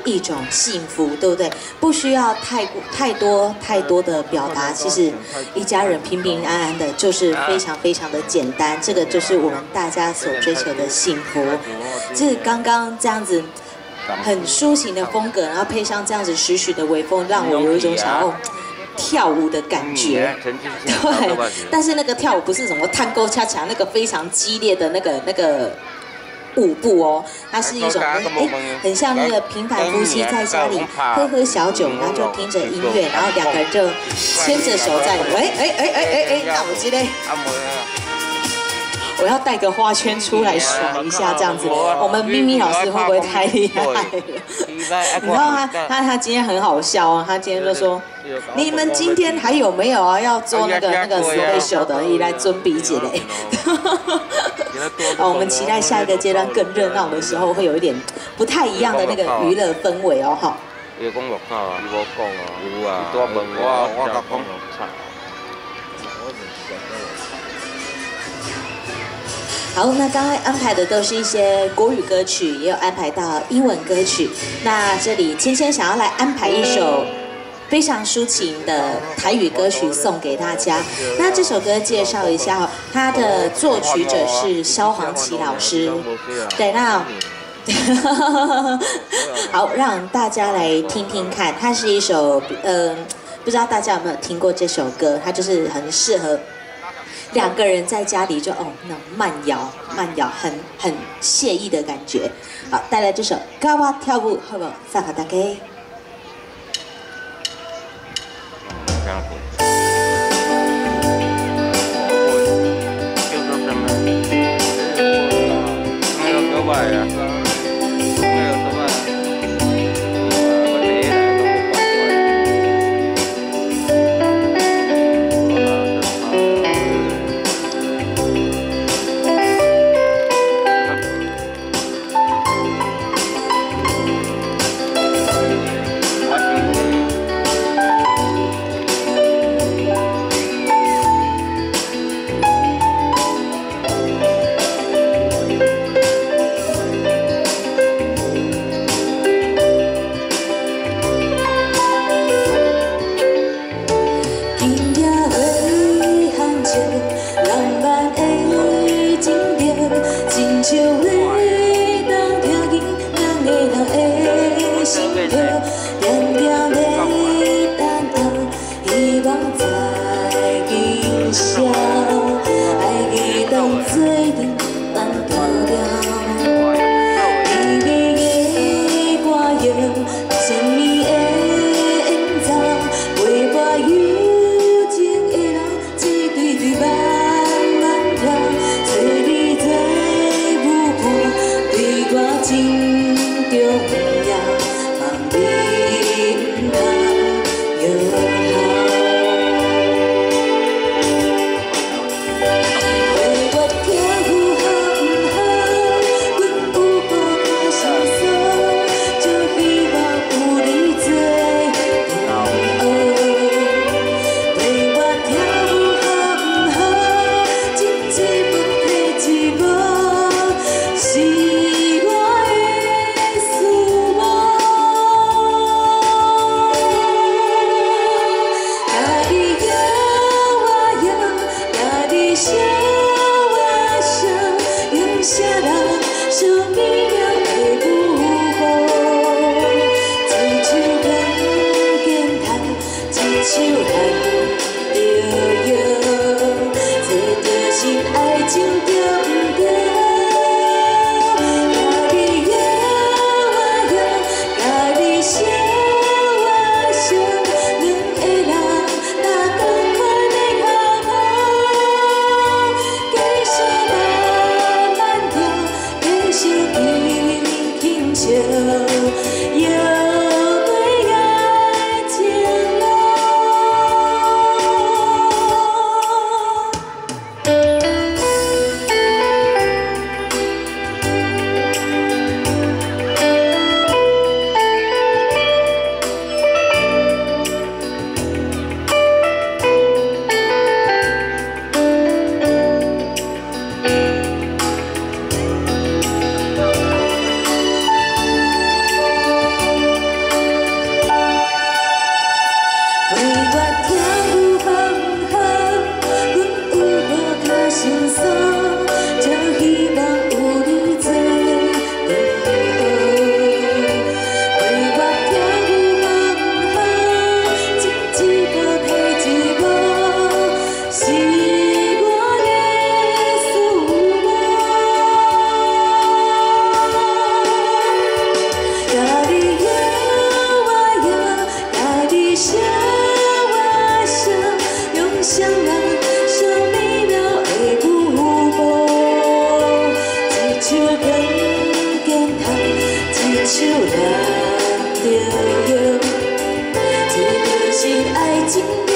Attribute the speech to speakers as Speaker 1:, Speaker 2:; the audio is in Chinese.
Speaker 1: 一种幸福，对不对？不需要太多的表达，其实一家人平平安安的，就是非常非常的简单。这个就是我们大家所追求的幸福。就是刚刚这样子很抒情的风格，然后配上这样子徐徐的微风，让我有一种想要跳舞的感觉。对，但是那个跳舞不是什么探戈恰恰那个非常激烈的那个舞步哦，它是一种很像那个平凡夫妻在家里喝小酒，然后就听着音乐，然后两个人就牵着手在那我记得。我要带个花圈出来甩一下，这样子，我们咪咪老师会不会太厉害了？你知道他今天很好笑哦，他今天就说，你们今天还有没有啊要做那个 special 的，你来准备一嘞。我们期待下一个阶段更热闹的时候，会有一点不太一样的那个娱乐氛围哦，哈。
Speaker 2: 伊讲乐口啊，伊无讲啊，有啊，多问我甲讲乐口。
Speaker 1: 好，那刚才安排的都是一些国语歌曲，也有安排到英文歌曲。那这里芊芊想要来安排一首非常抒情的台语歌曲送给大家。那这首歌介绍一下哦，它的作曲者是萧煌奇老师。对，那好，让大家来听听看，它是一首不知道大家有没有听过这首歌？它就是很适合两个人在家里就那种慢摇，很惬意的感觉。好，带来这首《跟我跳舞》，好不好？送给大家。 笑啊笑，用双人小美妙的舞步，一手扛肩头，一手拿着腰，这就是爱情。